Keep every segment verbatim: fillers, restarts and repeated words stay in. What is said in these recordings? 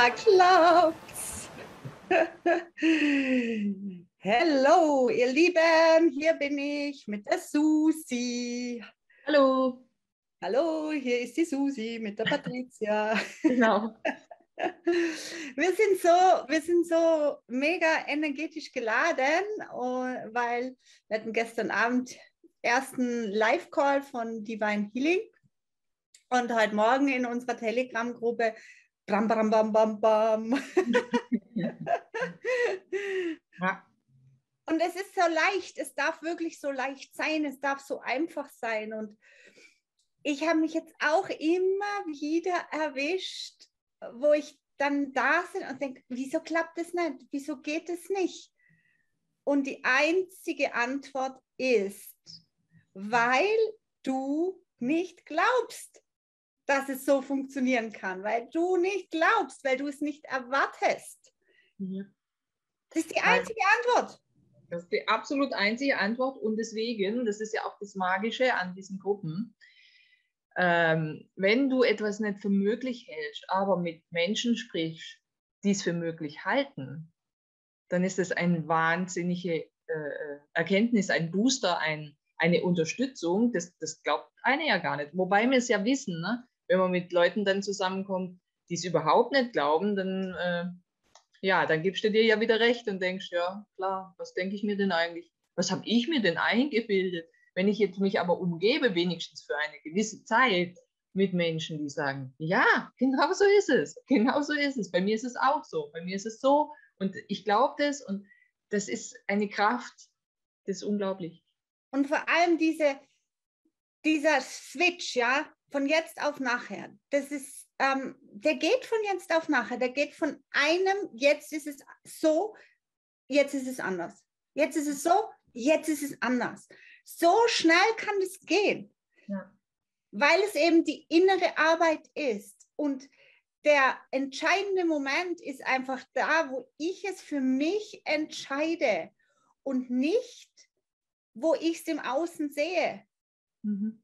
Da klappt's. Hallo, ihr Lieben, hier bin ich mit der Susi. Hallo. Hallo, hier ist die Susi mit der Patricia. Genau. Wir sind so, wir sind so mega energetisch geladen, weil wir hatten gestern Abend ersten Live-Call von Divine Healing und heute Morgen in unserer Telegram-Gruppe Bam, bam, bam, bam, bam. Ja. Und es ist so leicht, es darf wirklich so leicht sein, es darf so einfach sein. Und ich habe mich jetzt auch immer wieder erwischt, wo ich dann da bin und denke, wieso klappt es nicht? Wieso geht es nicht? Und die einzige Antwort ist, weil du nicht glaubst, dass es so funktionieren kann, weil du nicht glaubst, weil du es nicht erwartest. Ja. Das ist die einzige Antwort. Das ist die absolut einzige Antwort und deswegen, das ist ja auch das Magische an diesen Gruppen, ähm, wenn du etwas nicht für möglich hältst, aber mit Menschen sprichst, die es für möglich halten, dann ist das eine wahnsinnige äh, Erkenntnis, ein Booster, ein, eine Unterstützung, das, das glaubt einer ja gar nicht. Wobei wir es ja wissen, ne? Wenn man mit Leuten dann zusammenkommt, die es überhaupt nicht glauben, dann, äh, ja, dann gibst du dir ja wieder recht und denkst, ja, klar, was denke ich mir denn eigentlich? Was habe ich mir denn eingebildet? Wenn ich jetzt mich aber umgebe, wenigstens für eine gewisse Zeit, mit Menschen, die sagen, ja, genau so ist es, genau so ist es. Bei mir ist es auch so, bei mir ist es so und ich glaube das und das ist eine Kraft, das ist unglaublich. Und vor allem diese, dieser Switch, ja, von jetzt auf nachher, das ist, ähm, der geht von jetzt auf nachher, der geht von einem, jetzt ist es so, jetzt ist es anders. Jetzt ist es so, jetzt ist es anders. So schnell kann es gehen, ja. weil es eben die innere Arbeit ist. Und der entscheidende Moment ist einfach da, wo ich es für mich entscheide und nicht, wo ich es im Außen sehe. Mhm.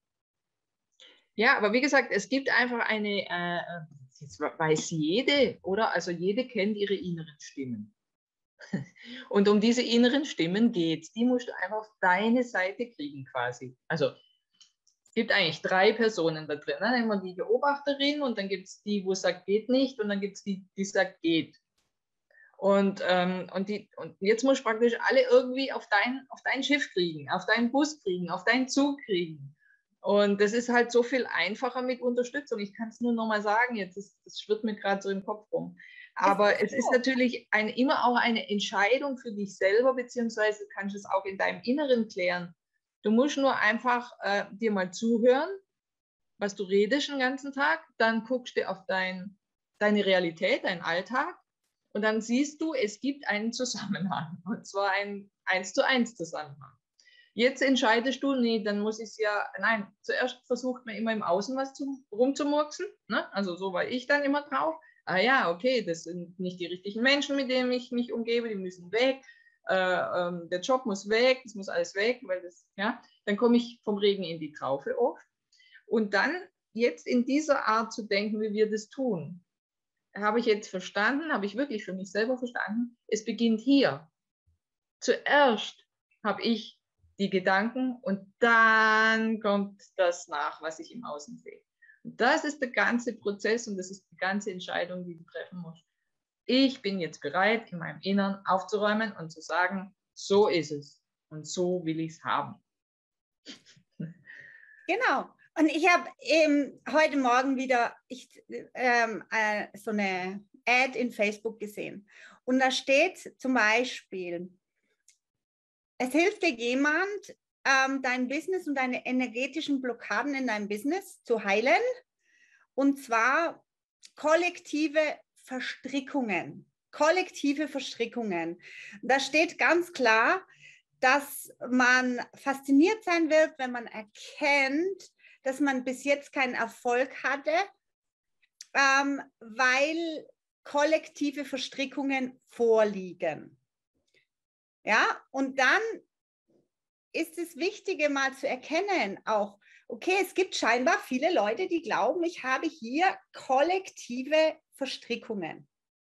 Ja, aber wie gesagt, es gibt einfach eine, äh, jetzt weiß jede, oder? Also jede kennt ihre inneren Stimmen. Und um diese inneren Stimmen geht es. Die musst du einfach auf deine Seite kriegen quasi. Also es gibt eigentlich drei Personen da drin. Dann haben wir die Beobachterin und dann gibt es die, wo sagt, geht nicht und dann gibt es die, die sagt, geht. Und, ähm, und, die, und jetzt musst du praktisch alle irgendwie auf dein, auf dein Schiff kriegen, auf deinen Bus kriegen, auf deinen Zug kriegen. Und das ist halt so viel einfacher mit Unterstützung. Ich kann es nur noch mal sagen, jetzt ist, das schwirrt mir gerade so im Kopf rum. Aber es ist, es ist natürlich ein, immer auch eine Entscheidung für dich selber, beziehungsweise kannst du es auch in deinem Inneren klären. Du musst nur einfach äh, dir mal zuhören, was du redest den ganzen Tag, dann guckst du auf dein, deine Realität, deinen Alltag und dann siehst du, es gibt einen Zusammenhang und zwar ein eins zu eins Zusammenhang. Jetzt entscheidest du, nee, dann muss ich es ja, nein, zuerst versucht man immer im Außen was zu, rumzumurksen, ne? Also so war ich dann immer drauf. Ah ja, okay, das sind nicht die richtigen Menschen, mit denen ich mich umgebe, die müssen weg, äh, ähm, der Job muss weg, das muss alles weg, weil das, ja, dann komme ich vom Regen in die Traufe oft. Und dann jetzt in dieser Art zu denken, wie wir das tun, habe ich jetzt verstanden, habe ich wirklich für mich selber verstanden, es beginnt hier. Zuerst habe ich die Gedanken und dann kommt das nach, was ich im Außen sehe. Und das ist der ganze Prozess und das ist die ganze Entscheidung, die du treffen musst. Ich bin jetzt bereit, in meinem Innern aufzuräumen und zu sagen, so ist es und so will ich es haben. Genau. Und ich habe ähm, heute Morgen wieder ich, ähm, äh, so eine Ad in Facebook gesehen. Und da steht zum Beispiel, es hilft dir jemand, ähm, dein Business und deine energetischen Blockaden in deinem Business zu heilen. Und zwar kollektive Verstrickungen. Kollektive Verstrickungen. Da steht ganz klar, dass man fasziniert sein wird, wenn man erkennt, dass man bis jetzt keinen Erfolg hatte, ähm, weil kollektive Verstrickungen vorliegen. Ja, und dann ist es Wichtige mal zu erkennen, auch, okay, es gibt scheinbar viele Leute, die glauben, ich habe hier kollektive Verstrickungen.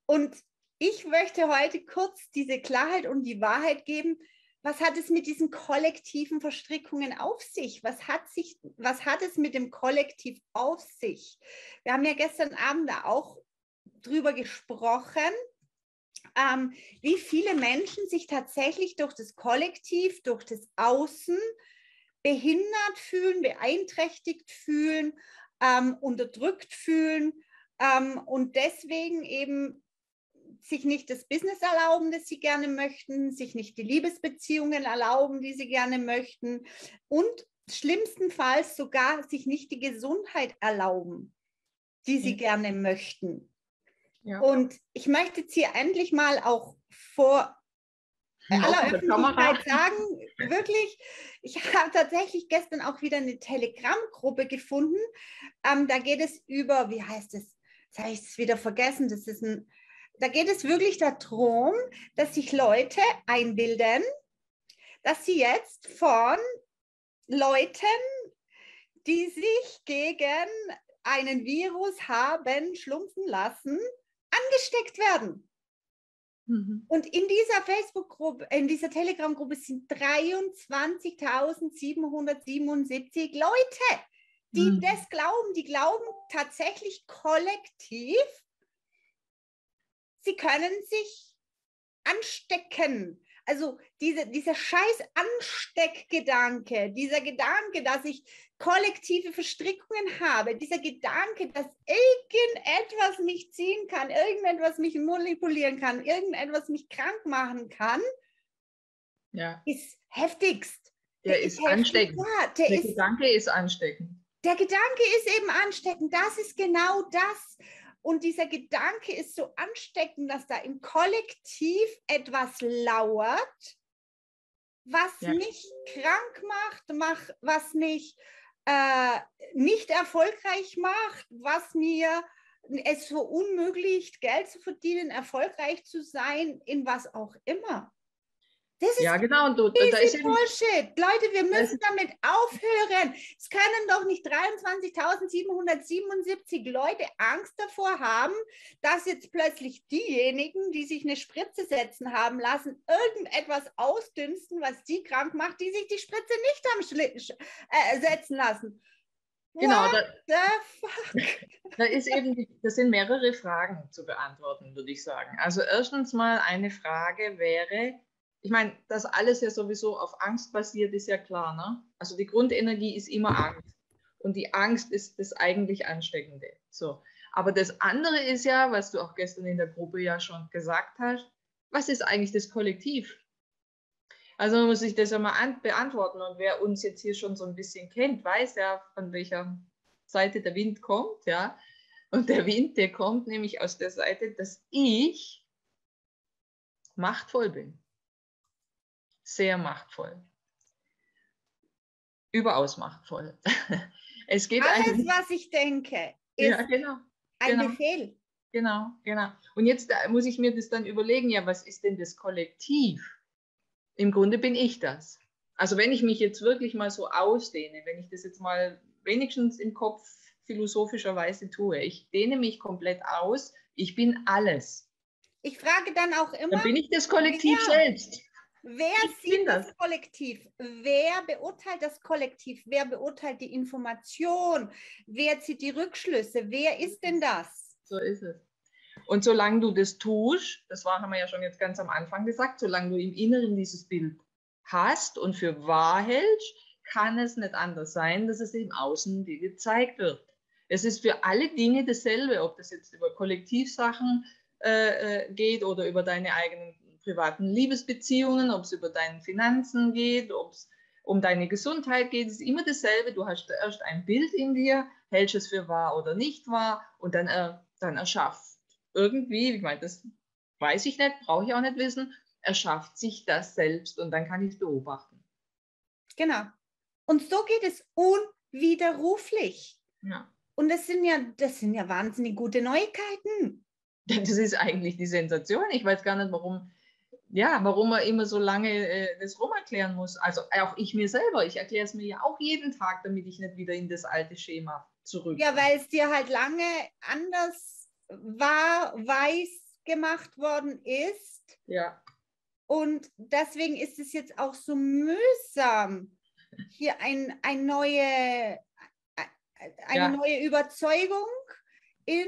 Und ich möchte heute kurz diese Klarheit und die Wahrheit geben. Was hat es mit diesen kollektiven Verstrickungen auf sich? Was hat sich, was hat es mit dem Kollektiv auf sich? Wir haben ja gestern Abend da auch drüber gesprochen, ähm, wie viele Menschen sich tatsächlich durch das Kollektiv, durch das Außen behindert fühlen, beeinträchtigt fühlen, ähm, unterdrückt fühlen ähm, und deswegen eben sich nicht das Business erlauben, das sie gerne möchten, sich nicht die Liebesbeziehungen erlauben, die sie gerne möchten und schlimmstenfalls sogar sich nicht die Gesundheit erlauben, die sie ja. gerne möchten. Ja. Und ich möchte jetzt hier endlich mal auch vor aller Öffentlichkeit sagen, wirklich, ich habe tatsächlich gestern auch wieder eine Telegram-Gruppe gefunden. Ähm, da geht es über, wie heißt es? Jetzt habe ich es wieder vergessen. Das ist ein, da geht es wirklich darum, dass sich Leute einbilden, dass sie jetzt von Leuten, die sich gegen einen Virus haben schlumpfen lassen, angesteckt werden. Mhm. Und in dieser Facebook-Gruppe, in dieser Telegram-Gruppe sind dreiundzwanzigtausendsiebenhundertsiebenundsiebzig Leute, die mhm. das glauben. Die glauben tatsächlich kollektiv, sie können sich anstecken. Also diese, dieser scheiß Ansteckgedanke, dieser Gedanke, dass ich kollektive Verstrickungen habe, dieser Gedanke, dass irgendetwas mich ziehen kann, irgendetwas mich manipulieren kann, irgendetwas mich krank machen kann, ja. ist heftigst. Der, der ist, ist ansteckend. Ja, der der ist, Gedanke ist ansteckend. Der Gedanke ist eben ansteckend. Das ist genau das. Und dieser Gedanke ist so ansteckend, dass da im Kollektiv etwas lauert, was ja. mich krank macht, mach, was mich äh, nicht erfolgreich macht, was mir es verunmöglicht, Geld zu verdienen, erfolgreich zu sein, in was auch immer. Das ist ja, genau. Und du, da ist Bullshit. Leute, wir müssen damit aufhören. Es können doch nicht dreiundzwanzigtausendsiebenhundertsiebenundsiebzig Leute Angst davor haben, dass jetzt plötzlich diejenigen, die sich eine Spritze setzen haben lassen, irgendetwas ausdünsten, was die krank macht, die sich die Spritze nicht haben äh, setzen lassen. Genau. What da, the fuck? Da ist eben, das sind mehrere Fragen zu beantworten, würde ich sagen. Also erstens mal eine Frage wäre, ich meine, dass alles ja sowieso auf Angst basiert, ist ja klar, ne? Also die Grundenergie ist immer Angst. Und die Angst ist das eigentlich Ansteckende. So. Aber das andere ist ja, was du auch gestern in der Gruppe ja schon gesagt hast, was ist eigentlich das Kollektiv? Also man muss sich das ja mal beantworten. Und wer uns jetzt hier schon so ein bisschen kennt, weiß ja, von welcher Seite der Wind kommt, ja. Und der Wind, der kommt nämlich aus der Seite, dass ich machtvoll bin. Sehr machtvoll. Überaus machtvoll. Es geht Alles, was ich denke, ist ja, genau, ein genau, Befehl. Genau, genau. Und jetzt muss ich mir das dann überlegen, ja, was ist denn das Kollektiv? Im Grunde bin ich das. Also wenn ich mich jetzt wirklich mal so ausdehne, wenn ich das jetzt mal wenigstens im Kopf philosophischerweise tue, ich dehne mich komplett aus, ich bin alles. Ich frage dann auch immer, dann bin ich das Kollektiv wer, selbst. Wer ich sieht das. das Kollektiv? Wer beurteilt das Kollektiv? Wer beurteilt die Information? Wer zieht die Rückschlüsse? Wer ist denn das? So ist es. Und solange du das tust, das war, haben wir ja schon jetzt ganz am Anfang gesagt, solange du im Inneren dieses Bild hast und für wahr hältst, kann es nicht anders sein, dass es im Außen dir gezeigt wird. Es ist für alle Dinge dasselbe, ob das jetzt über Kollektivsachen äh, geht oder über deine eigenen privaten Liebesbeziehungen, ob es über deine Finanzen geht, ob es um deine Gesundheit geht, es ist immer dasselbe. Du hast erst ein Bild in dir, hältst es für wahr oder nicht wahr und dann, äh, dann erschafft irgendwie, ich meine, das weiß ich nicht, brauche ich auch nicht wissen, erschafft sich das selbst und dann kann ich es beobachten. Genau. Und so geht es unwiderruflich. Ja. Und das sind ja, das sind ja wahnsinnig gute Neuigkeiten. Das ist eigentlich die Sensation. Ich weiß gar nicht, warum, ja, warum man immer so lange äh, das rumerklären muss. Also auch ich mir selber, ich erkläre es mir ja auch jeden Tag, damit ich nicht wieder in das alte Schema zurück. Ja, weil es dir halt lange anders war, weiß, gemacht worden ist. Ja. Und deswegen ist es jetzt auch so mühsam, hier ein, ein neue, eine Ja. neue Überzeugung in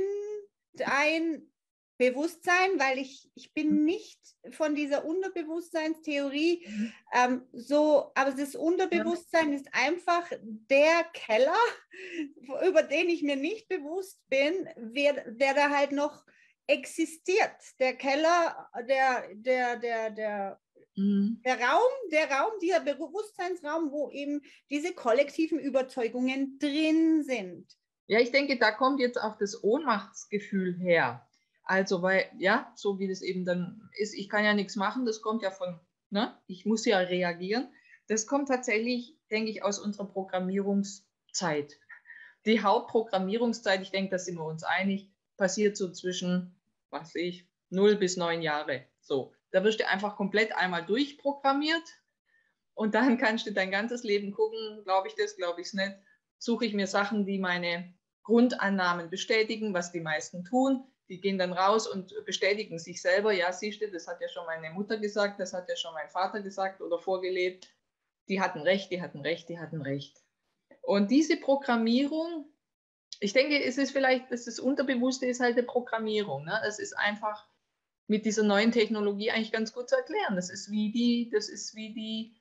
dein Bewusstsein, weil ich, ich bin nicht von dieser Unterbewusstseinstheorie Mhm. ähm, so, aber das Unterbewusstsein ja. ist einfach der Keller, über den ich mir nicht bewusst bin, wer, der da halt noch existiert. Der Keller, der, der, der, der, mhm. der Raum, der Raum, dieser Bewusstseinsraum, wo eben diese kollektiven Überzeugungen drin sind. Ja, ich denke, da kommt jetzt auch das Ohnmachtsgefühl her. Also, weil, ja, so wie das eben dann ist, ich kann ja nichts machen, das kommt ja von, ne, ich muss ja reagieren. Das kommt tatsächlich, denke ich, aus unserer Programmierungszeit. Die Hauptprogrammierungszeit, ich denke, da sind wir uns einig, passiert so zwischen, was weiß ich, null bis neun Jahre. So, da wirst du einfach komplett einmal durchprogrammiert und dann kannst du dein ganzes Leben gucken, glaube ich das, glaube ich es nicht, suche ich mir Sachen, die meine Grundannahmen bestätigen, was die meisten tun. Die gehen dann raus und bestätigen sich selber. Ja, siehst du, das hat ja schon meine Mutter gesagt, das hat ja schon mein Vater gesagt oder vorgelebt. Die hatten recht, die hatten recht, die hatten recht. Und diese Programmierung, ich denke, es ist vielleicht, dass das Unterbewusste ist halt eine Programmierung. Ne? Das ist einfach mit dieser neuen Technologie eigentlich ganz gut zu erklären. Das ist wie die, das ist wie die,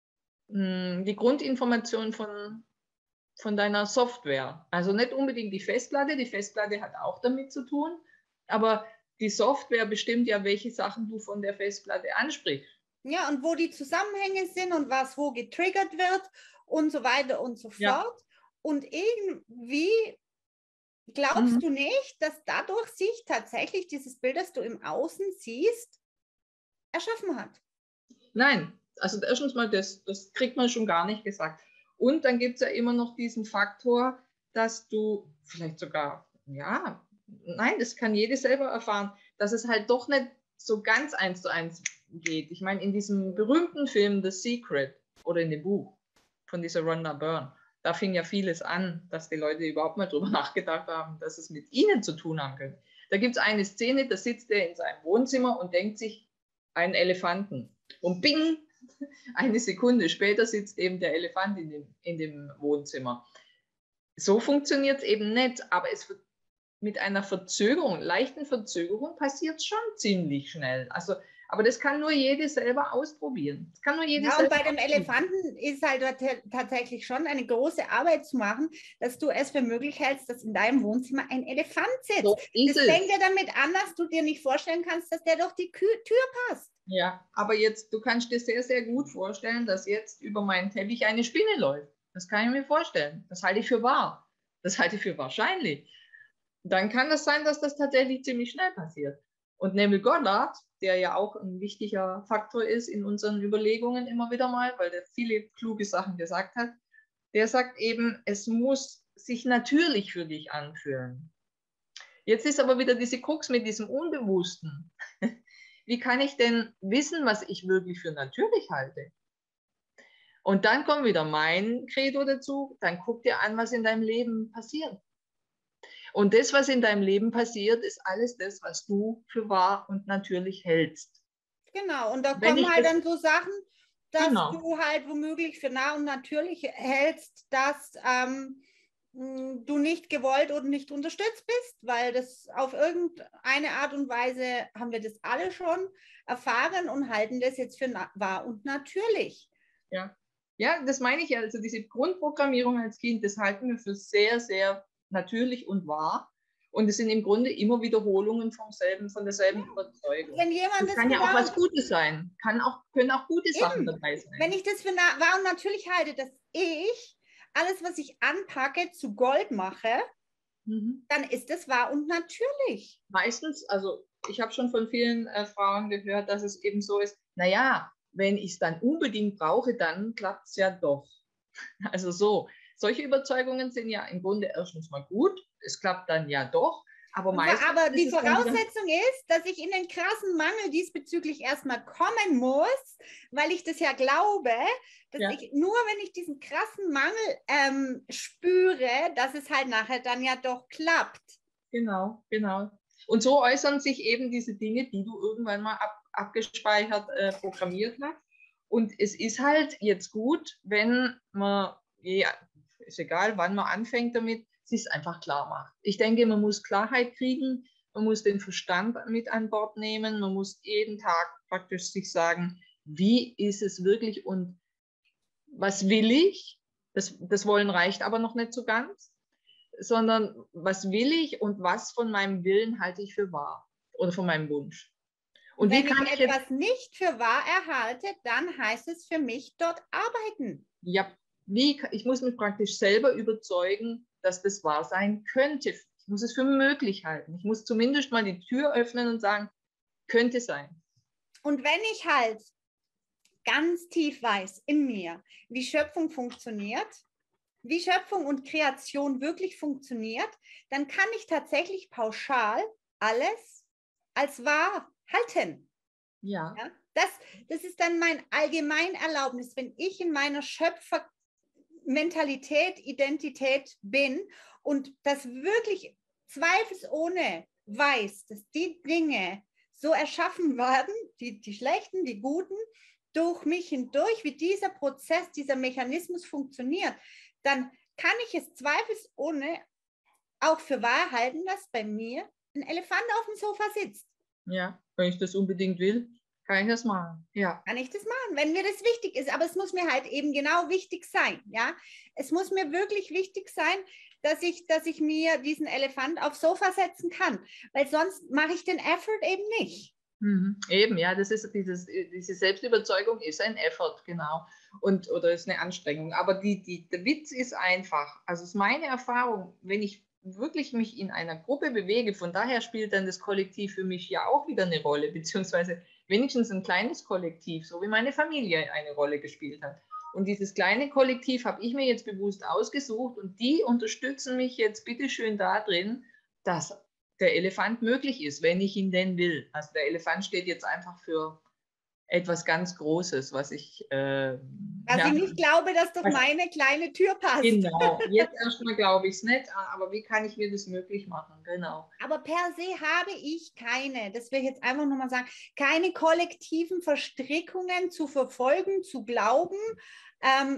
mh, die Grundinformation von von deiner Software. Also nicht unbedingt die Festplatte, die Festplatte hat auch damit zu tun, aber die Software bestimmt ja, welche Sachen du von der Festplatte ansprichst. Ja, und wo die Zusammenhänge sind und was wo getriggert wird und so weiter und so Ja. fort. Und irgendwie glaubst mhm. du nicht, dass dadurch sich tatsächlich dieses Bild, das du im Außen siehst, erschaffen hat? Nein, also erstens mal, das, das kriegt man schon gar nicht gesagt. Und dann gibt es ja immer noch diesen Faktor, dass du vielleicht sogar, ja, nein, das kann jede selber erfahren, dass es halt doch nicht so ganz eins zu eins geht. Ich meine, in diesem berühmten Film The Secret oder in dem Buch von dieser Rhonda Byrne, da fing ja vieles an, dass die Leute überhaupt mal drüber nachgedacht haben, dass es mit ihnen zu tun haben könnte. Da gibt es eine Szene, da sitzt er in seinem Wohnzimmer und denkt sich einen Elefanten. Und bing, eine Sekunde später sitzt eben der Elefant in dem, in dem Wohnzimmer. So funktioniert es eben nicht, aber es wird mit einer Verzögerung, leichten Verzögerung passiert es schon ziemlich schnell. Also, aber das kann nur jede selber ausprobieren. Das kann nur jede ja, und selber bei dem Elefanten ist halt tatsächlich schon eine große Arbeit zu machen, dass du es für möglich hältst, dass in deinem Wohnzimmer ein Elefant sitzt. So ist das es. fängt ja damit an, dass du dir nicht vorstellen kannst, dass der durch die Tür passt. Ja, aber jetzt, du kannst dir sehr, sehr gut vorstellen, dass jetzt über meinen Teppich eine Spinne läuft. Das kann ich mir vorstellen. Das halte ich für wahr. Das halte ich für wahrscheinlich. Dann kann es sein, dass das tatsächlich ziemlich schnell passiert. Und Neville Goddard, der ja auch ein wichtiger Faktor ist in unseren Überlegungen immer wieder mal, weil der viele kluge Sachen gesagt hat, der sagt eben, es muss sich natürlich für dich anfühlen. Jetzt ist aber wieder diese Krux mit diesem Unbewussten. Wie kann ich denn wissen, was ich wirklich für natürlich halte? Und dann kommt wieder mein Credo dazu, dann guck dir an, was in deinem Leben passiert. Und das, was in deinem Leben passiert, ist alles das, was du für wahr und natürlich hältst. Genau, und da Wenn kommen halt dann so Sachen, dass genau. du halt womöglich für nah und natürlich hältst, dass ähm, du nicht gewollt und nicht unterstützt bist, weil das auf irgendeine Art und Weise haben wir das alle schon erfahren und halten das jetzt für wahr und natürlich. Ja. Ja, das meine ich ja. Also diese Grundprogrammierung als Kind, das halten wir für sehr, sehr natürlich und wahr. Und es sind im Grunde immer Wiederholungen vom selben, von derselben ja. Überzeugung. Wenn jemand das, das kann ja auch was Gutes sein. Kann auch, können auch gute eben. Sachen dabei sein. Wenn ich das für wahr und natürlich halte, dass ich alles, was ich anpacke, zu Gold mache, mhm. dann ist es wahr und natürlich. Meistens, also ich habe schon von vielen äh, Frauen gehört, dass es eben so ist, naja, wenn ich es dann unbedingt brauche, dann klappt es ja doch. Also so, solche Überzeugungen sind ja im Grunde erstens mal gut, es klappt dann ja doch, aber meistens... Aber die Voraussetzung ist, dass ich in den krassen Mangel diesbezüglich erstmal kommen muss, weil ich das ja glaube, dass ja. ich nur, wenn ich diesen krassen Mangel ähm, spüre, dass es halt nachher dann ja doch klappt. Genau, genau. Und so äußern sich eben diese Dinge, die du irgendwann mal ab, abgespeichert, äh, programmiert hast. Und es ist halt jetzt gut, wenn man, ja, ist egal, wann man anfängt damit, es ist einfach klar macht. Ich denke, man muss Klarheit kriegen, man muss den Verstand mit an Bord nehmen, man muss jeden Tag praktisch sich sagen, wie ist es wirklich und was will ich? Das, das Wollen reicht aber noch nicht so ganz, sondern was will ich und was von meinem Willen halte ich für wahr oder von meinem Wunsch. Und, und wenn ich, ich etwas jetzt, nicht für wahr erhalte, dann heißt es für mich dort arbeiten. Ja, wie, ich muss mich praktisch selber überzeugen, dass das wahr sein könnte. Ich muss es für möglich halten. Ich muss zumindest mal die Tür öffnen und sagen, könnte sein. Und wenn ich halt ganz tief weiß in mir, wie Schöpfung funktioniert, wie Schöpfung und Kreation wirklich funktioniert, dann kann ich tatsächlich pauschal alles als wahr halten. Ja. Ja, das, das ist dann mein Allgemeinerlaubnis, wenn ich in meiner Schöpfermentalität, Identität bin und das wirklich zweifelsohne weiß, dass die Dinge so erschaffen werden, die, die schlechten, die guten, durch mich hindurch, wie dieser Prozess, dieser Mechanismus funktioniert, dann kann ich es zweifelsohne auch für wahr halten, dass bei mir ein Elefant auf dem Sofa sitzt. Ja, wenn ich das unbedingt will, kann ich das machen. Ja. Kann ich das machen, wenn mir das wichtig ist. Aber es muss mir halt eben genau wichtig sein. Ja? Es muss mir wirklich wichtig sein, dass ich, dass ich mir diesen Elefant aufs Sofa setzen kann. Weil sonst mache ich den Effort eben nicht. Mhm. Eben, ja, das ist dieses, diese Selbstüberzeugung ist ein Effort, genau. Und, oder ist eine Anstrengung. Aber die, die, der Witz ist einfach, also ist meine Erfahrung, wenn ich wirklich mich in einer Gruppe bewege, von daher spielt dann das Kollektiv für mich ja auch wieder eine Rolle, beziehungsweise wenigstens ein kleines Kollektiv, so wie meine Familie eine Rolle gespielt hat. Und dieses kleine Kollektiv habe ich mir jetzt bewusst ausgesucht und die unterstützen mich jetzt bitteschön da drin, dass der Elefant möglich ist, wenn ich ihn denn will. Also der Elefant steht jetzt einfach für etwas ganz Großes, was ich... Äh, was ja, ich nicht glaube, dass durch was, meine kleine Tür passt. Genau, jetzt erstmal glaube ich es nicht, aber wie kann ich mir das möglich machen? Genau. Aber per se habe ich keine, das will ich jetzt einfach nochmal sagen, keine kollektiven Verstrickungen zu verfolgen, zu glauben, ähm,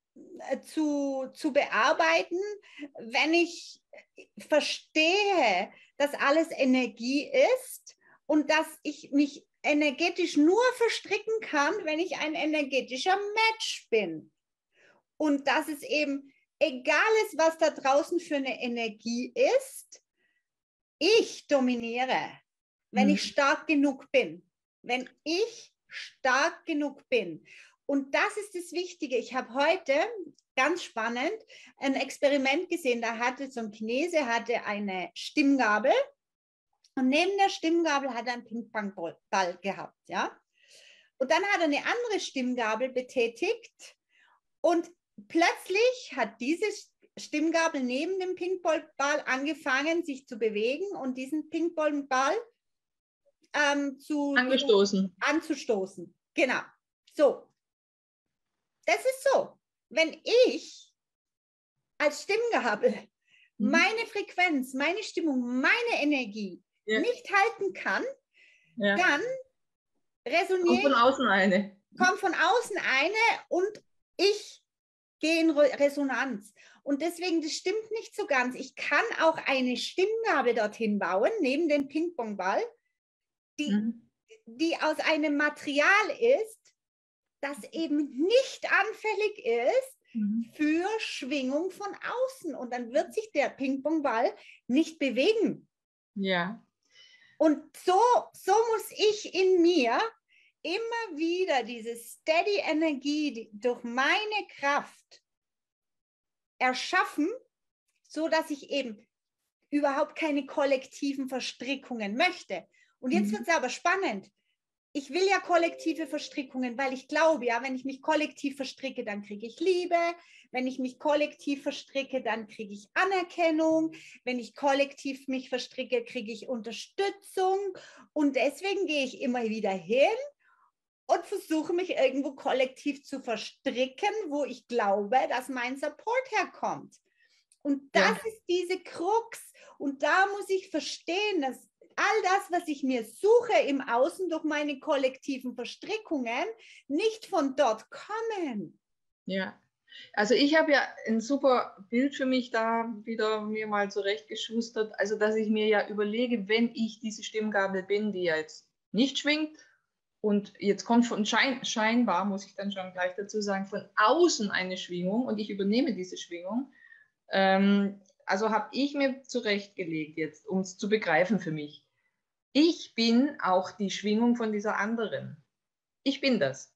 zu, zu bearbeiten, wenn ich verstehe, dass alles Energie ist und dass ich mich energetisch nur verstricken kann, wenn ich ein energetischer Match bin. Und dass es eben egal ist, was da draußen für eine Energie ist, ich dominiere, wenn hm. ich stark genug bin. Wenn ich stark genug bin. Und das ist das Wichtige. Ich habe heute, ganz spannend, ein Experiment gesehen. Da hatte so ein Chinese hatte eine Stimmgabel und neben der Stimmgabel hat er einen Ping-Pong-Ball gehabt. Ja? Und dann hat er eine andere Stimmgabel betätigt und plötzlich hat diese Stimmgabel neben dem Ping-Pong-Ball angefangen, sich zu bewegen und diesen Ping-Pong-Ball ähm, zu, angestoßen. Zu, anzustoßen. Genau. So. Das ist so. Wenn ich als Stimmgabel mhm. meine Frequenz, meine Stimmung, meine Energie ja. nicht halten kann, ja. dann resoniert. Kommt von außen eine. Kommt von außen eine und ich gehe in Resonanz. Und deswegen, das stimmt nicht so ganz. Ich kann auch eine Stimmgabel dorthin bauen, neben dem Ping-Pong-Ball, die, mhm. die aus einem Material ist, das eben nicht anfällig ist mhm. für Schwingung von außen. Und dann wird sich der Ping-Pong-Ball nicht bewegen. Ja. Und so, so muss ich in mir immer wieder diese steady Energie die, durch meine Kraft erschaffen, so dass ich eben überhaupt keine kollektiven Verstrickungen möchte. Und jetzt mhm. wird es aber spannend. Ich will ja kollektive Verstrickungen, weil ich glaube, ja, wenn ich mich kollektiv verstricke, dann kriege ich Liebe. Wenn ich mich kollektiv verstricke, dann kriege ich Anerkennung. Wenn ich kollektiv mich verstricke, kriege ich Unterstützung. Und deswegen gehe ich immer wieder hin und versuche mich irgendwo kollektiv zu verstricken, wo ich glaube, dass mein Support herkommt. Und das ja. ist diese Krux. Und da muss ich verstehen, dass all das, was ich mir suche im Außen durch meine kollektiven Verstrickungen, nicht von dort kommen. Ja, also ich habe ja ein super Bild für mich da wieder mir mal zurechtgeschustert, also dass ich mir ja überlege, wenn ich diese Stimmgabel bin, die ja jetzt nicht schwingt und jetzt kommt von schein, scheinbar, muss ich dann schon gleich dazu sagen, von außen eine Schwingung und ich übernehme diese Schwingung, ähm, also habe ich mir zurechtgelegt jetzt, um es zu begreifen für mich. Ich bin auch die Schwingung von dieser anderen. Ich bin das.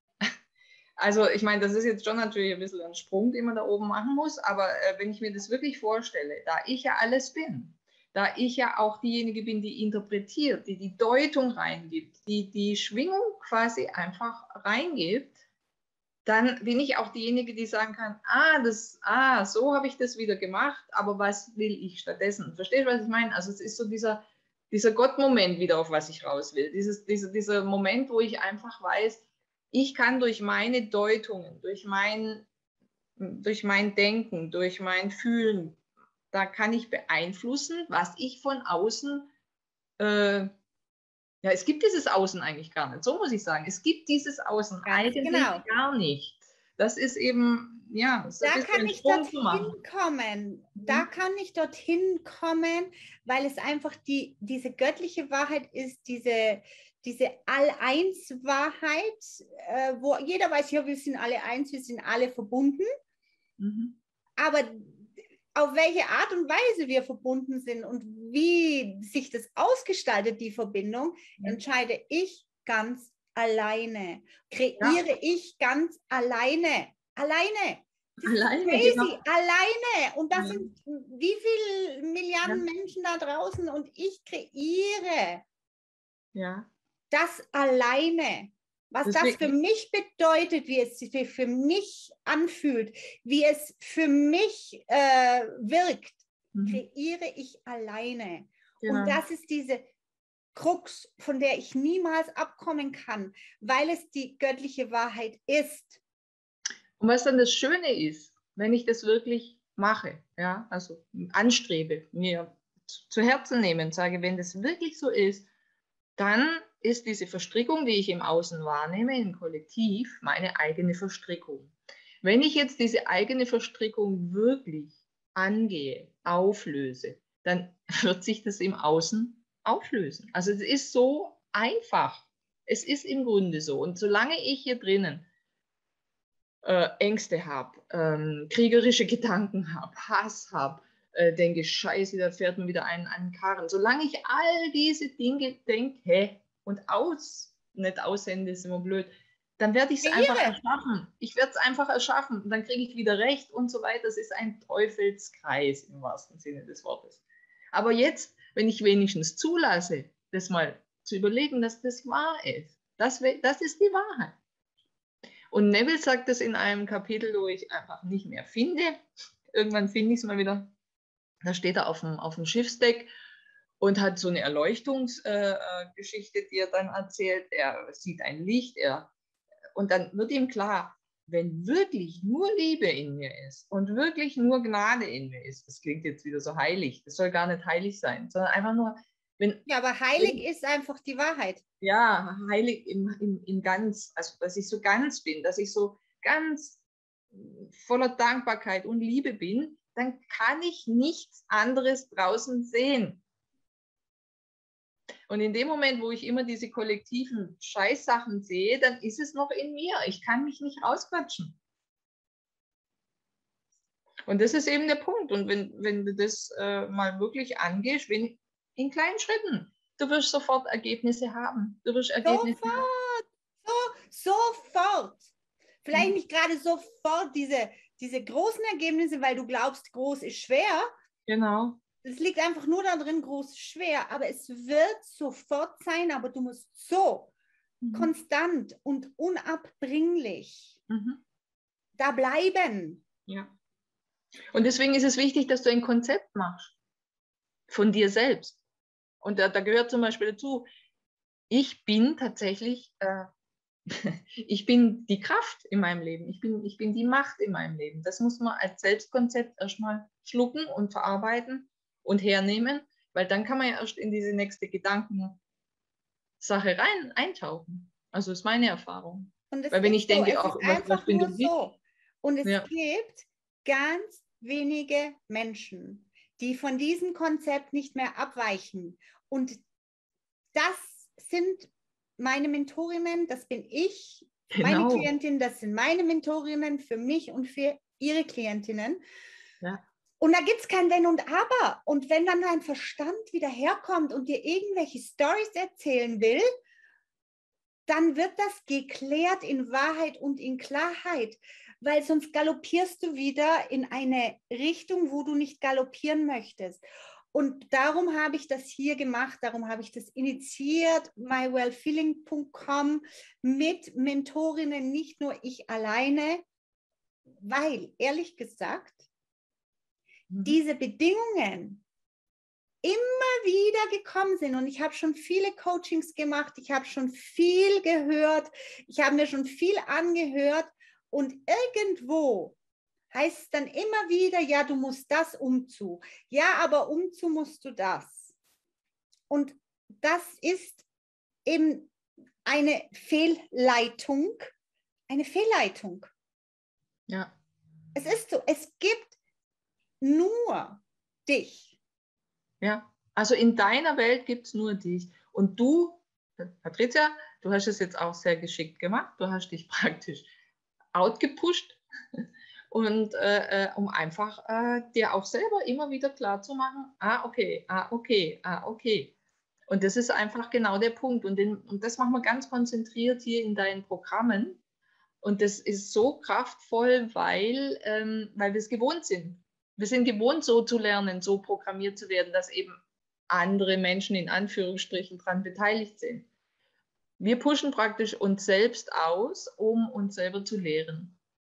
Also ich meine, das ist jetzt schon natürlich ein bisschen ein Sprung, den man da oben machen muss, aber äh, wenn ich mir das wirklich vorstelle, da ich ja alles bin, da ich ja auch diejenige bin, die interpretiert, die die Deutung reingibt, die die Schwingung quasi einfach reingibt, dann bin ich auch diejenige, die sagen kann, ah, das, ah, so habe ich das wieder gemacht, aber was will ich stattdessen? Verstehst du, was ich meine? Also es ist so dieser, dieser Gott-Moment wieder, auf was ich raus will. Dieses, dieser, dieser Moment, wo ich einfach weiß, ich kann durch meine Deutungen, durch mein, durch mein Denken, durch mein Fühlen, da kann ich beeinflussen, was ich von außen, äh, ja, es gibt dieses Außen eigentlich gar nicht, so muss ich sagen. Es gibt dieses Außen Ganz eigentlich genau. gar nicht. Das ist eben, ja, so Da ein bisschen kann ein ich Sprung zu dorthin machen. kommen. Da kann ich dorthin kommen, weil es einfach die, diese göttliche Wahrheit ist, diese, diese All-Eins-Wahrheit, äh, wo jeder weiß, ja, wir sind alle eins, wir sind alle verbunden. Mhm. Aber auf welche Art und Weise wir verbunden sind und wie sich das ausgestaltet, die Verbindung, Ja. entscheide ich ganz alleine. Kreiere Ja. ich ganz alleine. Alleine. Das Alleine, ist crazy. genau. Alleine. Und das Ja. sind wie viele Milliarden Ja. Menschen da draußen und ich kreiere Ja. das alleine. Was Deswegen, das für mich bedeutet, wie es sich für mich anfühlt, wie es für mich äh, wirkt, mhm. kreiere ich alleine. Genau. Und das ist diese Krux, von der ich niemals abkommen kann, weil es die göttliche Wahrheit ist. Und was dann das Schöne ist, wenn ich das wirklich mache, ja, also anstrebe, mir zu Herzen nehme und sage, wenn das wirklich so ist, dann ist diese Verstrickung, die ich im Außen wahrnehme, im Kollektiv, meine eigene Verstrickung. Wenn ich jetzt diese eigene Verstrickung wirklich angehe, auflöse, dann wird sich das im Außen auflösen. Also es ist so einfach. Es ist im Grunde so. Und solange ich hier drinnen äh, Ängste habe, ähm, kriegerische Gedanken habe, Hass habe, äh, denke, scheiße, da fährt mir wieder einen an den Karren. Solange ich all diese Dinge denke und aus, nicht aussende, ist immer blöd, dann werde ich es einfach erschaffen. Ich werde es einfach erschaffen und dann kriege ich wieder Recht und so weiter. Das ist ein Teufelskreis im wahrsten Sinne des Wortes. Aber jetzt, wenn ich wenigstens zulasse, das mal zu überlegen, dass das wahr ist, das, das ist die Wahrheit. Und Neville sagt das in einem Kapitel, wo ich einfach nicht mehr finde. Irgendwann finde ich es mal wieder. Da steht er auf dem, auf dem Schiffsdeck und hat so eine Erleuchtungsgeschichte, äh, die er dann erzählt. Er sieht ein Licht, er, und dann wird ihm klar, wenn wirklich nur Liebe in mir ist und wirklich nur Gnade in mir ist, das klingt jetzt wieder so heilig, das soll gar nicht heilig sein, sondern einfach nur, wenn... Ja, aber heilig wenn, ist einfach die Wahrheit. Ja, heilig im, im, im Ganz, also dass ich so ganz bin, dass ich so ganz voller Dankbarkeit und Liebe bin, dann kann ich nichts anderes draußen sehen. Und in dem Moment, wo ich immer diese kollektiven Scheißsachen sehe, dann ist es noch in mir. Ich kann mich nicht rausquatschen. Und das ist eben der Punkt. Und wenn, wenn du das äh, mal wirklich angehst, wenn, in kleinen Schritten, du wirst sofort Ergebnisse haben. Du wirst Ergebnisse sofort, haben. so, sofort. Vielleicht nicht gerade sofort diese, diese großen Ergebnisse, weil du glaubst, groß ist schwer. Genau. Es liegt einfach nur darin, groß ist schwer, aber es wird sofort sein, aber du musst so mhm. konstant und unabbringlich mhm. da bleiben. Ja. Und deswegen ist es wichtig, dass du ein Konzept machst von dir selbst. Und da, da gehört zum Beispiel dazu, ich bin tatsächlich, äh, ich bin die Kraft in meinem Leben, ich bin, ich bin die Macht in meinem Leben. Das muss man als Selbstkonzept erstmal schlucken und verarbeiten und hernehmen. weil dann kann man ja erst in diese nächste Gedankensache rein eintauchen. Also ist meine Erfahrung. Und es Weil wenn ist ich denke, so, es auch, ist was, einfach was bin nur du so. Und es ja. gibt ganz wenige Menschen, die von diesem Konzept nicht mehr abweichen. Und das sind meine Mentorinnen, das bin ich, meine Genau. Klientin, das sind meine Mentorinnen für mich und für ihre Klientinnen. Ja. Und da gibt es kein Wenn und Aber. Und wenn dann dein Verstand wieder herkommt und dir irgendwelche Storys erzählen will, dann wird das geklärt in Wahrheit und in Klarheit, weil sonst galoppierst du wieder in eine Richtung, wo du nicht galoppieren möchtest. Und darum habe ich das hier gemacht, darum habe ich das initiiert, my well feeling punkt com, mit Mentorinnen, nicht nur ich alleine, weil, ehrlich gesagt, mhm. diese Bedingungen immer wieder gekommen sind. Und ich habe schon viele Coachings gemacht, ich habe schon viel gehört, ich habe mir schon viel angehört und irgendwo heißt es dann immer wieder, ja, du musst das umzu. Ja, aber umzu musst du das. Und das ist eben eine Fehlleitung, eine Fehlleitung. Ja. Es ist so, es gibt nur dich. Ja, also in deiner Welt gibt es nur dich. Und du, Patricia, du hast es jetzt auch sehr geschickt gemacht. Du hast dich praktisch outgepusht. Und äh, äh, um einfach äh, dir auch selber immer wieder klar zu machen, ah, okay, ah, okay, ah, okay. Und das ist einfach genau der Punkt. Und, den, und das machen wir ganz konzentriert hier in deinen Programmen. Und das ist so kraftvoll, weil, ähm, weil wir es gewohnt sind. Wir sind gewohnt, so zu lernen, so programmiert zu werden, dass eben andere Menschen in Anführungsstrichen daran beteiligt sind. Wir pushen praktisch uns selbst aus, um uns selber zu lehren.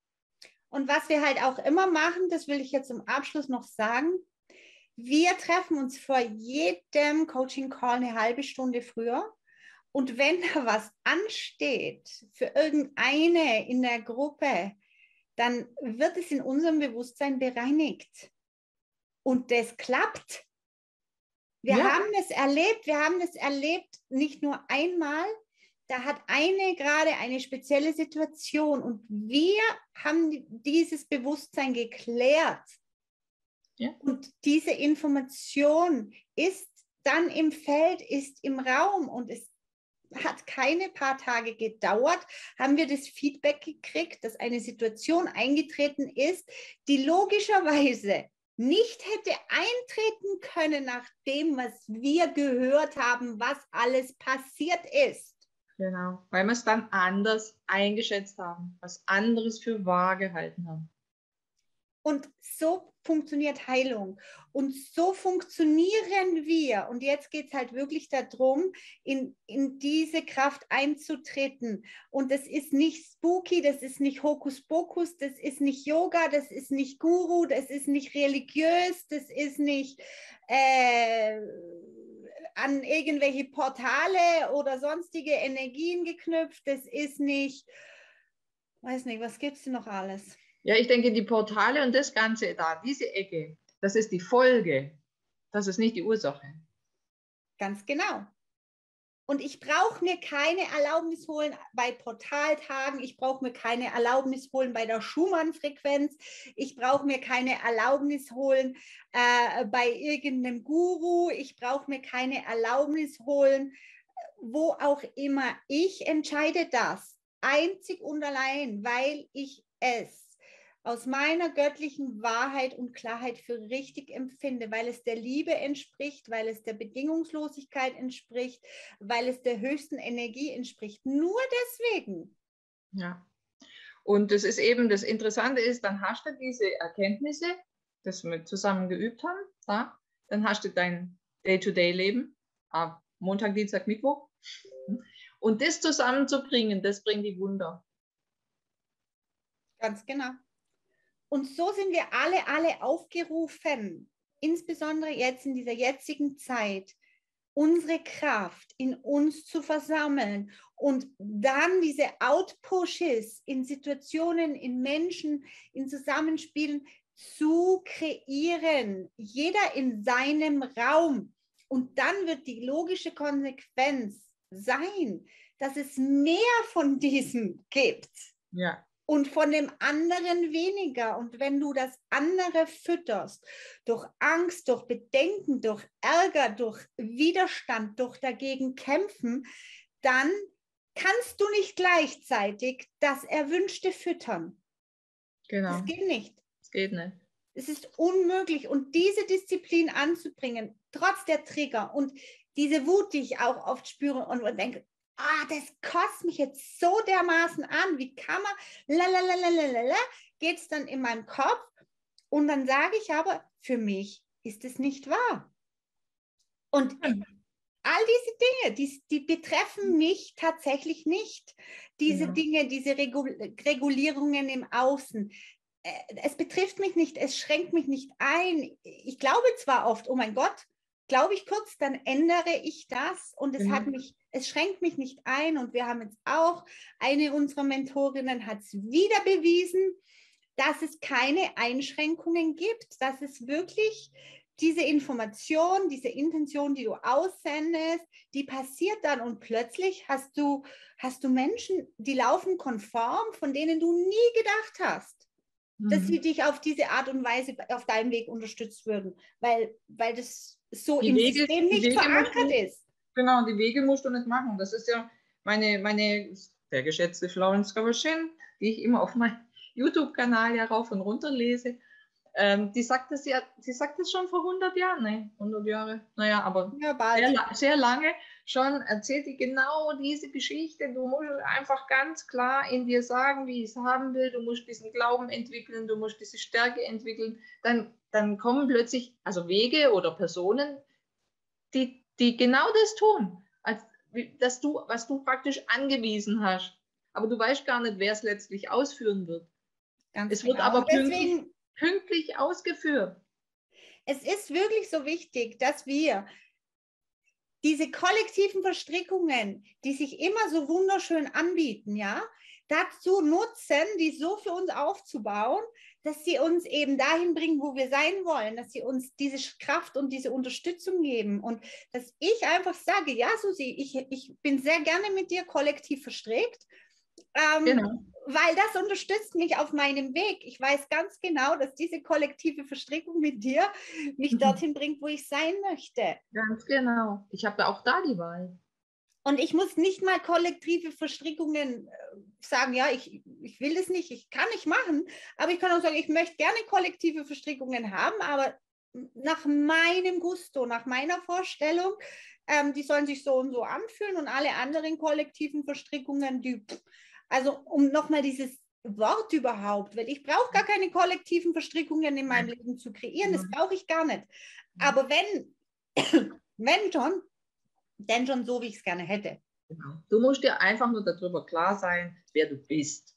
Und was wir halt auch immer machen, das will ich jetzt zum Abschluss noch sagen, wir treffen uns vor jedem Coaching-Call eine halbe Stunde früher. Und wenn da was ansteht für irgendeine in der Gruppe, dann wird es in unserem Bewusstsein bereinigt. Und das klappt. Wir ja. haben es erlebt, wir haben es erlebt, nicht nur einmal, da hat eine gerade eine spezielle Situation und wir haben dieses Bewusstsein geklärt. Ja. Und diese Information ist dann im Feld, ist im Raum und es hat keine paar Tage gedauert, haben wir das Feedback gekriegt, dass eine Situation eingetreten ist, die logischerweise nicht hätte eintreten können nach dem, was wir gehört haben, was alles passiert ist. Genau, weil wir es dann anders eingeschätzt haben, was anderes für wahr gehalten haben. Und so funktioniert Heilung. Und so funktionieren wir. Und jetzt geht es halt wirklich darum, in, in diese Kraft einzutreten. Und das ist nicht spooky, das ist nicht Hokuspokus, das ist nicht Yoga, das ist nicht Guru, das ist nicht religiös, das ist nicht äh, an irgendwelche Portale oder sonstige Energien geknüpft, das ist nicht, weiß nicht, was gibt es denn noch alles? Ja, ich denke, die Portale und das Ganze da, diese Ecke, das ist die Folge. Das ist nicht die Ursache. Ganz genau. Und ich brauche mir keine Erlaubnis holen bei Portaltagen. Ich brauche mir keine Erlaubnis holen bei der Schumann-Frequenz. Ich brauche mir keine Erlaubnis holen äh, bei irgendeinem Guru. Ich brauche mir keine Erlaubnis holen, wo auch immer. Ich entscheide das einzig und allein, weil ich es aus meiner göttlichen Wahrheit und Klarheit für richtig empfinde, weil es der Liebe entspricht, weil es der Bedingungslosigkeit entspricht, weil es der höchsten Energie entspricht. Nur deswegen. Ja. Und das ist eben, das Interessante ist, dann hast du diese Erkenntnisse, das wir zusammen geübt haben, ja? Dann hast du dein Day-to-Day-Leben, Montag, Dienstag, Mittwoch. Und das zusammenzubringen, das bringt die Wunder. Ganz genau. Und so sind wir alle, alle aufgerufen, insbesondere jetzt in dieser jetzigen Zeit, unsere Kraft in uns zu versammeln und dann diese Outpushes in Situationen, in Menschen, in Zusammenspielen zu kreieren. Jeder in seinem Raum. Und dann wird die logische Konsequenz sein, dass es mehr von diesem gibt. Ja. Und von dem anderen weniger. Und wenn du das andere fütterst, durch Angst, durch Bedenken, durch Ärger, durch Widerstand, durch dagegen kämpfen, dann kannst du nicht gleichzeitig das Erwünschte füttern. Genau. Das geht nicht. Das geht nicht. Es ist unmöglich. Und diese Disziplin anzubringen, trotz der Trigger und diese Wut, die ich auch oft spüre und denke, ah, das kotzt mich jetzt so dermaßen an, wie kann man, lalalala, geht es dann in meinem Kopf und dann sage ich aber, für mich ist es nicht wahr. Und all diese Dinge, die, die betreffen mich tatsächlich nicht. Diese Genau. Dinge, diese Regulierungen im Außen, es betrifft mich nicht, es schränkt mich nicht ein. Ich glaube zwar oft, oh mein Gott, glaube ich kurz, dann ändere ich das und es Genau. hat mich, es schränkt mich nicht ein und wir haben jetzt auch, eine unserer Mentorinnen hat es wieder bewiesen, dass es keine Einschränkungen gibt, dass es wirklich diese Information, diese Intention, die du aussendest, die passiert dann und plötzlich hast du, hast du Menschen, die laufen konform, von denen du nie gedacht hast, dass sie dich auf diese Art und Weise auf deinem Weg unterstützt würden, weil, weil das so die im Wege, System nicht Wege verankert du, ist. Genau, die Wege musst du nicht machen. Das ist ja meine, meine sehr geschätzte Florence Gaboschin, die ich immer auf meinem YouTube-Kanal ja rauf und runter lese. Ähm, die sagt das ja, sie sagt das schon vor hundert Jahren, ne? hundert Jahre, naja, aber Ja, bald. sehr, sehr lange schon erzählt die genau diese Geschichte. Du musst einfach ganz klar in dir sagen, wie ich es haben will. Du musst diesen Glauben entwickeln, du musst diese Stärke entwickeln. Dann, dann kommen plötzlich also Wege oder Personen, die, die genau das tun, als, dass du, was du praktisch angewiesen hast. Aber du weißt gar nicht, wer es letztlich ausführen wird. Ganz es genau. wird aber Und deswegen, pünktlich, pünktlich ausgeführt. Es ist wirklich so wichtig, dass wir diese kollektiven Verstrickungen, die sich immer so wunderschön anbieten, ja, dazu nutzen, die so für uns aufzubauen, dass sie uns eben dahin bringen, wo wir sein wollen, dass sie uns diese Kraft und diese Unterstützung geben und dass ich einfach sage, ja, Susi, ich, ich bin sehr gerne mit dir kollektiv verstrickt, ähm, Genau. weil das unterstützt mich auf meinem Weg. Ich weiß ganz genau, dass diese kollektive Verstrickung mit dir mich dorthin bringt, wo ich sein möchte. Ganz genau. Ich habe da auch da die Wahl. Und ich muss nicht mal kollektive Verstrickungen sagen, ja, ich, ich will das nicht, ich kann nicht machen, aber ich kann auch sagen, ich möchte gerne kollektive Verstrickungen haben, aber nach meinem Gusto, nach meiner Vorstellung, ähm, die sollen sich so und so anfühlen und alle anderen kollektiven Verstrickungen, die, also um nochmal dieses Wort überhaupt, weil ich brauche gar keine kollektiven Verstrickungen in meinem Leben zu kreieren, das brauche ich gar nicht. Aber wenn, wenn schon, denn schon so, wie ich es gerne hätte. Genau. Du musst dir einfach nur darüber klar sein, wer du bist.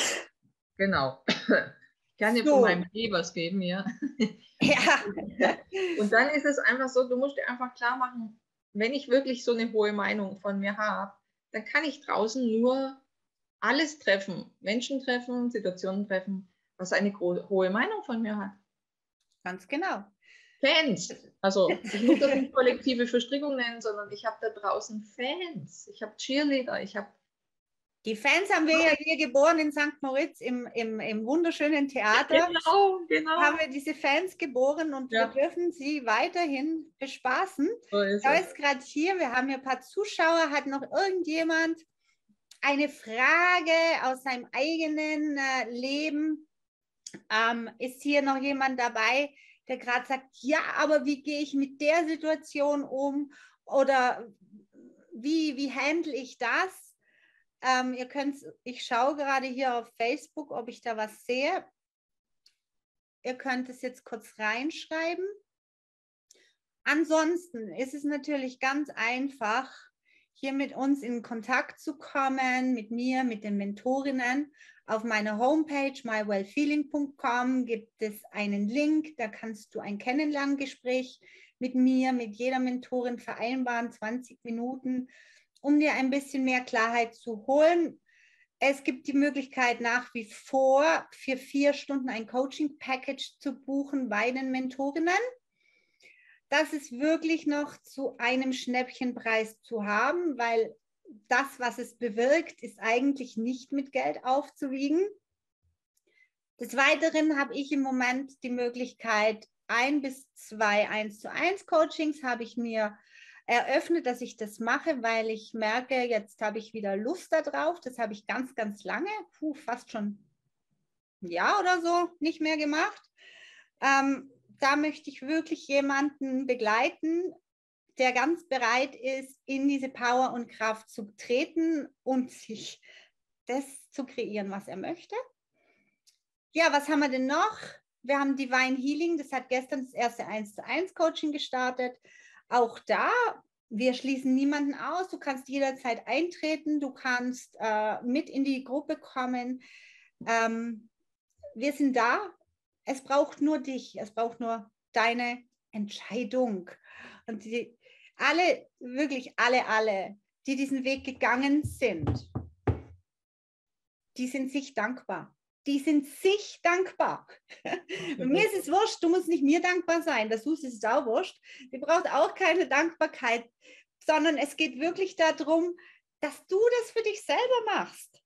Genau. Ich kann dir so. von meinem Tee was geben, ja. Ja. Und dann ist es einfach so, du musst dir einfach klar machen, wenn ich wirklich so eine hohe Meinung von mir habe, dann kann ich draußen nur alles treffen, Menschen treffen, Situationen treffen, was eine hohe Meinung von mir hat. Ganz genau. Fans. Also ich muss das nicht kollektive Verstrickung nennen, sondern ich habe da draußen Fans. Ich habe Cheerleader, ich habe... Die Fans haben wir ja hier geboren in Sankt Moritz im, im, im wunderschönen Theater. Genau, genau. Haben wir diese Fans geboren und ja. wir dürfen sie weiterhin bespaßen. So ist da es. ist gerade hier, wir haben hier ein paar Zuschauer, hat noch irgendjemand eine Frage aus seinem eigenen äh, Leben? Ähm, ist hier noch jemand dabei, der gerade sagt, ja, aber wie gehe ich mit der Situation um oder wie, wie handle ich das? Ähm, ihr könnt, ich schaue gerade hier auf Facebook, ob ich da was sehe. Ihr könnt es jetzt kurz reinschreiben. Ansonsten ist es natürlich ganz einfach, hier mit uns in Kontakt zu kommen, mit mir, mit den Mentorinnen. Auf meiner Homepage my well feeling punkt com gibt es einen Link, da kannst du ein Kennenlerngespräch mit mir, mit jeder Mentorin vereinbaren, zwanzig Minuten, um dir ein bisschen mehr Klarheit zu holen. Es gibt die Möglichkeit nach wie vor für vier Stunden ein Coaching-Package zu buchen bei den Mentorinnen. das ist wirklich noch zu einem Schnäppchenpreis zu haben, weil das, was es bewirkt, ist eigentlich nicht mit Geld aufzuwiegen. Des Weiteren habe ich im Moment die Möglichkeit, ein bis zwei eins zu eins Coachings habe ich mir eröffnet, dass ich das mache, weil ich merke, jetzt habe ich wieder Lust darauf. Das habe ich ganz, ganz lange, puh, fast schon ein Jahr oder so nicht mehr gemacht. Ähm, da möchte ich wirklich jemanden begleiten, der ganz bereit ist, in diese Power und Kraft zu treten und sich das zu kreieren, was er möchte. Ja, was haben wir denn noch? Wir haben Divine Healing, das hat gestern das erste eins zu eins Coaching gestartet. Auch da, wir schließen niemanden aus. Du kannst jederzeit eintreten, du kannst äh, mit in die Gruppe kommen. Ähm, wir sind da. Es braucht nur dich, es braucht nur deine Entscheidung. Und die, alle, wirklich alle, alle, die diesen Weg gegangen sind, die sind sich dankbar. Die sind sich dankbar. Mir ist es wurscht, du musst nicht mir dankbar sein. Der Susi ist auch wurscht. Die braucht auch keine Dankbarkeit, sondern es geht wirklich darum, dass du das für dich selber machst.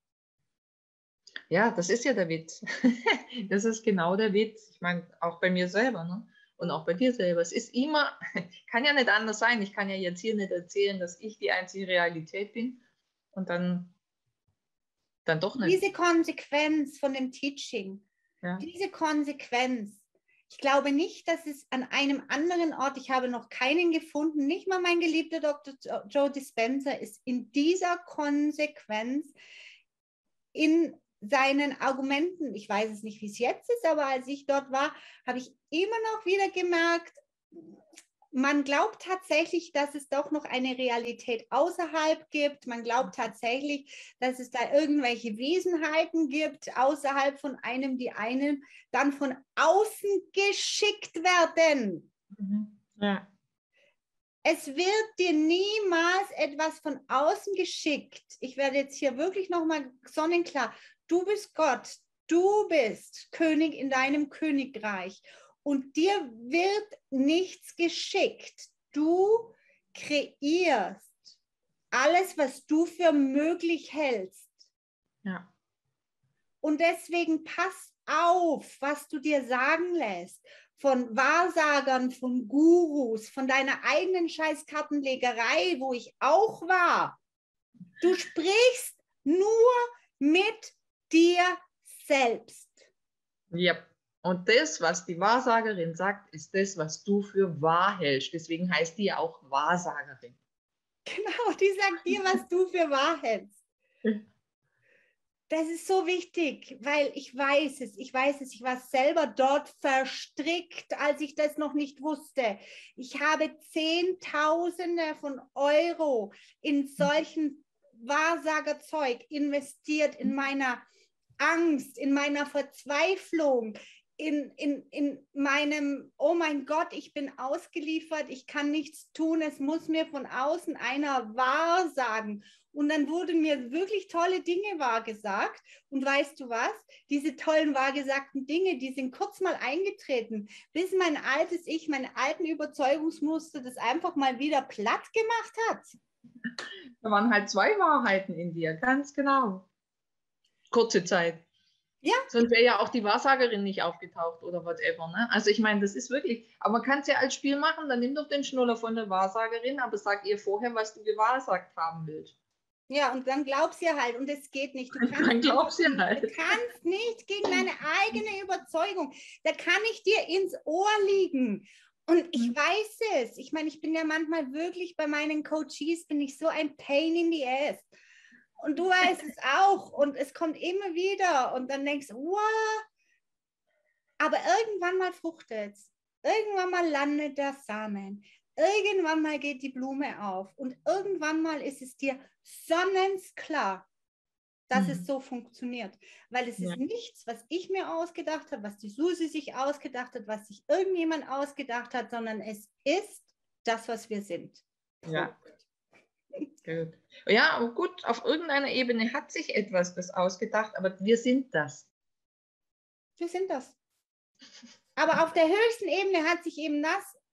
Ja, das ist ja der Witz. Das ist genau der Witz. Ich meine, auch bei mir selber, ne? Und auch bei dir selber. Es ist immer, kann ja nicht anders sein. Ich kann ja jetzt hier nicht erzählen, dass ich die einzige Realität bin und dann, dann doch nicht. Diese Konsequenz von dem Teaching, ja. diese Konsequenz, ich glaube nicht, dass es an einem anderen Ort, ich habe noch keinen gefunden, nicht mal mein geliebter Doktor Joe Dispenza ist in dieser Konsequenz in seinen Argumenten, ich weiß es nicht, wie es jetzt ist, aber als ich dort war, habe ich immer noch wieder gemerkt, man glaubt tatsächlich, dass es doch noch eine Realität außerhalb gibt. Man glaubt tatsächlich, dass es da irgendwelche Wesenheiten gibt, außerhalb von einem, die einem dann von außen geschickt werden. Mhm. Ja. Es wird dir niemals etwas von außen geschickt. Ich werde jetzt hier wirklich nochmal sonnenklar. Du bist Gott, du bist König in deinem Königreich. Und dir wird nichts geschickt. Du kreierst alles, was du für möglich hältst. Ja. Und deswegen pass auf, was du dir sagen lässt. Von Wahrsagern, von Gurus, von deiner eigenen Scheißkartenlegerei, wo ich auch war. Du sprichst nur mit dir selbst. Ja. Und das, was die Wahrsagerin sagt, ist das, was du für wahr hältst. Deswegen heißt die ja auch Wahrsagerin. Genau, die sagt dir, was du für wahr hältst. Das ist so wichtig, weil ich weiß es, ich weiß es, ich war selber dort verstrickt, als ich das noch nicht wusste. Ich habe Zehntausende von Euro in solchen Wahrsagerzeug investiert, in meiner Angst, in meiner Verzweiflung, in, in, in meinem, oh mein Gott, ich bin ausgeliefert, ich kann nichts tun, es muss mir von außen einer wahrsagen. Und dann wurden mir wirklich tolle Dinge wahrgesagt. Und weißt du was? Diese tollen wahrgesagten Dinge, die sind kurz mal eingetreten, bis mein altes Ich, meine alten Überzeugungsmuster das einfach mal wieder platt gemacht hat. Da waren halt zwei Wahrheiten in dir, ganz genau. Kurze Zeit. Ja. Sonst wäre ja auch die Wahrsagerin nicht aufgetaucht oder whatever. Ne? Also ich meine, das ist wirklich, aber man kann es ja als Spiel machen, dann nimm doch den Schnuller von der Wahrsagerin, aber sag ihr vorher, was du gewahrgesagt haben willst. Ja, und dann glaubst du halt, und es geht nicht. Du kannst, dann glaubst du halt. Du kannst nicht gegen deine eigene Überzeugung. Da kann ich dir ins Ohr liegen. Und ich mhm. weiß es. Ich meine, ich bin ja manchmal wirklich bei meinen Coaches, bin ich so ein Pain in the ass. Und du weißt es auch. Und es kommt immer wieder. Und dann denkst du, wow. Aber irgendwann mal fruchtet es. Irgendwann mal landet der Samen. Irgendwann mal geht die Blume auf. Und irgendwann mal ist es dir sonnenklar, dass mhm. es so funktioniert. Weil es ja. ist nichts, was ich mir ausgedacht habe, was die Susi sich ausgedacht hat, was sich irgendjemand ausgedacht hat, sondern es ist das, was wir sind. Punkt. Ja. Gut. Ja, gut, auf irgendeiner Ebene hat sich etwas das ausgedacht, aber wir sind das. Wir sind das. Aber auf der höchsten Ebene hat sich eben das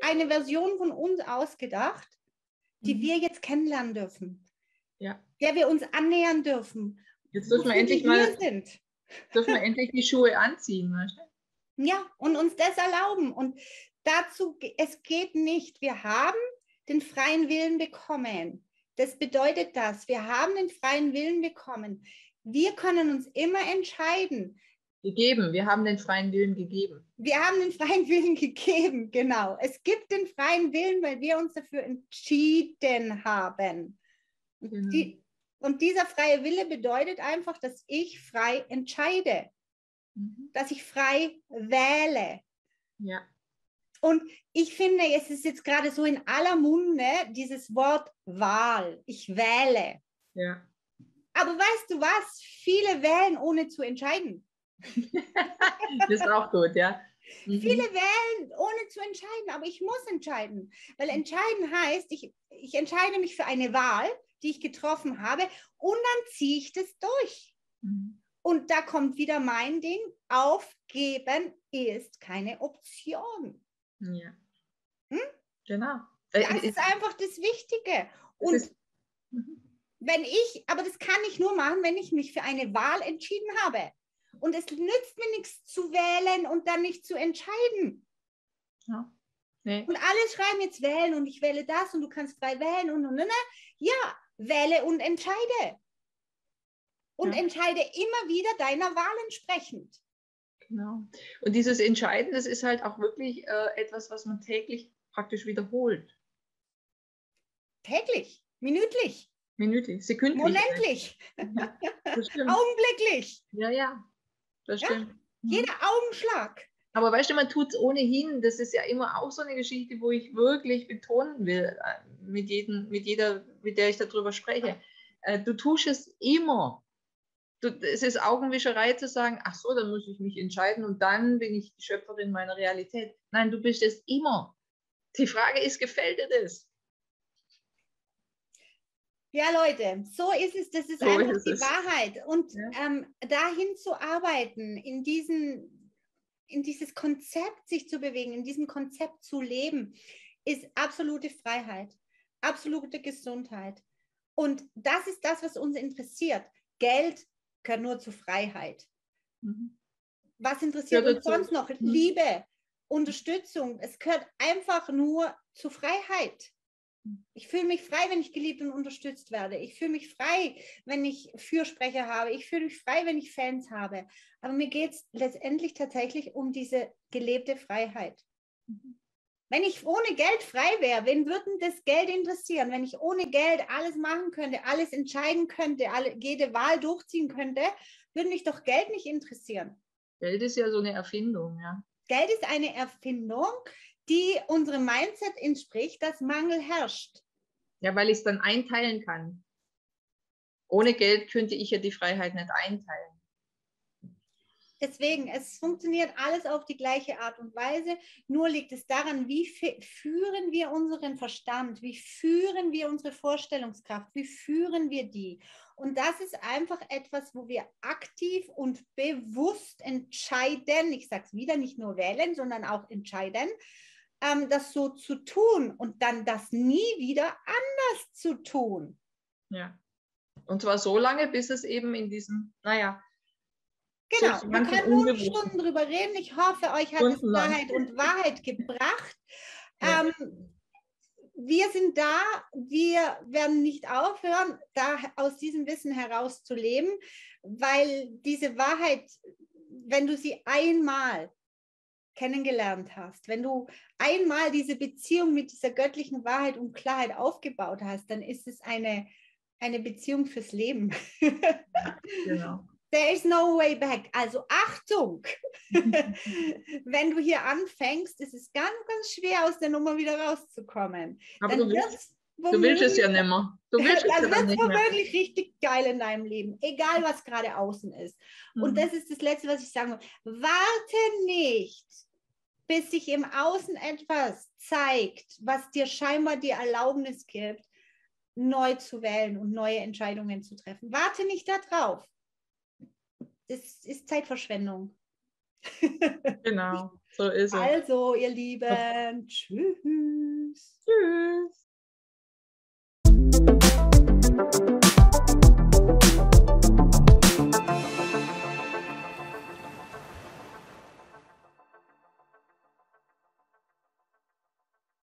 eine Version von uns ausgedacht, die Mhm. wir jetzt kennenlernen dürfen, Ja. der wir uns annähern dürfen, Jetzt dürfen wir wofür endlich wir hier mal, sind. dürfen wir endlich die Schuhe anziehen, weißt du? Ja, und uns das erlauben. Und dazu, es geht nicht. Wir haben den freien Willen bekommen. Das bedeutet das. Wir haben den freien Willen bekommen. Wir können uns immer entscheiden. Gegeben, wir haben den freien Willen gegeben. Wir haben den freien Willen gegeben, genau. Es gibt den freien Willen, weil wir uns dafür entschieden haben. Genau. Die, und dieser freie Wille bedeutet einfach, dass ich frei entscheide, Mhm. dass ich frei wähle. Ja. Und ich finde, es ist jetzt gerade so in aller Munde dieses Wort Wahl. Ich wähle. Ja. Aber weißt du was? Viele wählen, ohne zu entscheiden. Das ist auch gut, ja. Mhm. Viele wählen, ohne zu entscheiden, aber ich muss entscheiden. Weil entscheiden heißt, ich, ich entscheide mich für eine Wahl, die ich getroffen habe, und dann ziehe ich das durch. Mhm. Und da kommt wieder mein Ding, aufgeben ist keine Option. Ja. Hm? Genau. Das ist einfach das Wichtige. Und ist, mhm. wenn ich, aber das kann ich nur machen, wenn ich mich für eine Wahl entschieden habe. Und es nützt mir nichts zu wählen und dann nicht zu entscheiden. Ja. Nee. Und alle schreiben jetzt wählen und ich wähle das und du kannst frei wählen und, und, und. Ja, wähle und entscheide. Und Ja. entscheide immer wieder deiner Wahl entsprechend. Genau. Und dieses Entscheiden, das ist halt auch wirklich äh, etwas, was man täglich praktisch wiederholt. Täglich, minütlich, Minütlich, sekündlich. momentlich, Ja, das stimmt. augenblicklich. Ja, ja, das Ja? stimmt. Mhm. Jeder Augenschlag. Aber weißt du, man tut es ohnehin. Das ist ja immer auch so eine Geschichte, wo ich wirklich betonen will, äh, mit, jedem, mit jeder, mit der ich darüber spreche. Äh, du tust es immer. Du, es ist Augenwischerei zu sagen, ach so, dann muss ich mich entscheiden und dann bin ich die Schöpferin meiner Realität. Nein, du bist es immer. Die Frage ist, gefällt dir das? Ja, Leute, so ist es. Das ist So einfach ist die es. Wahrheit. Und Ja. ähm, dahin zu arbeiten, in, diesen, in dieses Konzept sich zu bewegen, in diesem Konzept zu leben, ist absolute Freiheit, absolute Gesundheit. Und das ist das, was uns interessiert. Geld gehört nur zu Freiheit. Mhm. Was interessiert Gehört uns dazu. sonst noch? Mhm. Liebe, Unterstützung. Es gehört einfach nur zu Freiheit. Ich fühle mich frei, wenn ich geliebt und unterstützt werde. Ich fühle mich frei, wenn ich Fürsprecher habe. Ich fühle mich frei, wenn ich Fans habe. Aber mir geht es letztendlich tatsächlich um diese gelebte Freiheit. Mhm. Wenn ich ohne Geld frei wäre, wen würde das Geld interessieren? Wenn ich ohne Geld alles machen könnte, alles entscheiden könnte, alle, jede Wahl durchziehen könnte, würde mich doch Geld nicht interessieren. Geld ist ja so eine Erfindung, ja. Geld ist eine Erfindung, die unserem Mindset entspricht, dass Mangel herrscht. Ja, weil ich es dann einteilen kann. Ohne Geld könnte ich ja die Freiheit nicht einteilen. Deswegen, es funktioniert alles auf die gleiche Art und Weise, nur liegt es daran, wie führen wir unseren Verstand, wie führen wir unsere Vorstellungskraft, wie führen wir die. Und das ist einfach etwas, wo wir aktiv und bewusst entscheiden, ich sage es wieder, nicht nur wählen, sondern auch entscheiden, ähm, das so zu tun und dann das nie wieder anders zu tun. Ja. Und zwar so lange, bis es eben in diesem, naja, genau, so man kann nun Stunden drüber reden. Ich hoffe, euch hat es Klarheit und Wahrheit gebracht. Ja. Ähm, wir sind da, wir werden nicht aufhören, da aus diesem Wissen heraus zu leben, weil diese Wahrheit, wenn du sie einmal kennengelernt hast, wenn du einmal diese Beziehung mit dieser göttlichen Wahrheit und Klarheit aufgebaut hast, dann ist es eine, eine Beziehung fürs Leben. Genau. There is no way back. Also Achtung, wenn du hier anfängst, ist es ganz, ganz schwer, aus der Nummer wieder rauszukommen. Aber dann du willst, du willst es ja nicht mehr. Du willst es dann ja wird es nicht mehr. womöglich richtig geil in deinem Leben, egal was gerade außen ist. Mhm. Und das ist das Letzte, was ich sagen will. Warte nicht, bis sich im Außen etwas zeigt, was dir scheinbar die Erlaubnis gibt, neu zu wählen und neue Entscheidungen zu treffen. Warte nicht darauf. Das ist Zeitverschwendung. Genau, so ist es. Also, ihr Lieben, tschüss. Tschüss.